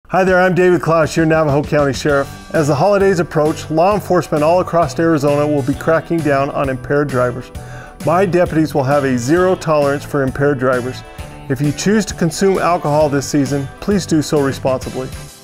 Hi there, I'm David Klaus, your Navajo County Sheriff. As the holidays approach, law enforcement all across Arizona will be cracking down on impaired drivers. My deputies will have a zero tolerance for impaired drivers. If you choose to consume alcohol this season, please do so responsibly.